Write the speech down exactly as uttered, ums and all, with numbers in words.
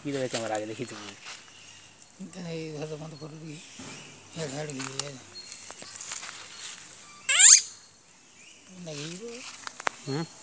की देबे कैमरा के देखी तुम इतने इधर तो बंद कर दी हेड हेड की है नहीं वो हम्म